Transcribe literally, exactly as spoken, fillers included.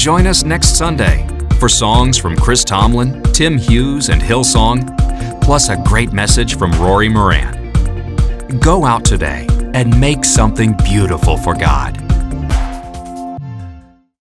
Join us next Sunday for songs from Chris Tomlin, Tim Hughes, and Hillsong, plus a great message from Rory Moran. Go out today and make something beautiful for God.